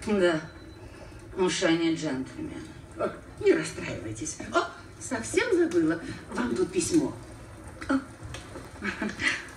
Да. Уж они джентльмены. О, не расстраивайтесь. О, совсем забыла. Вам тут письмо. О.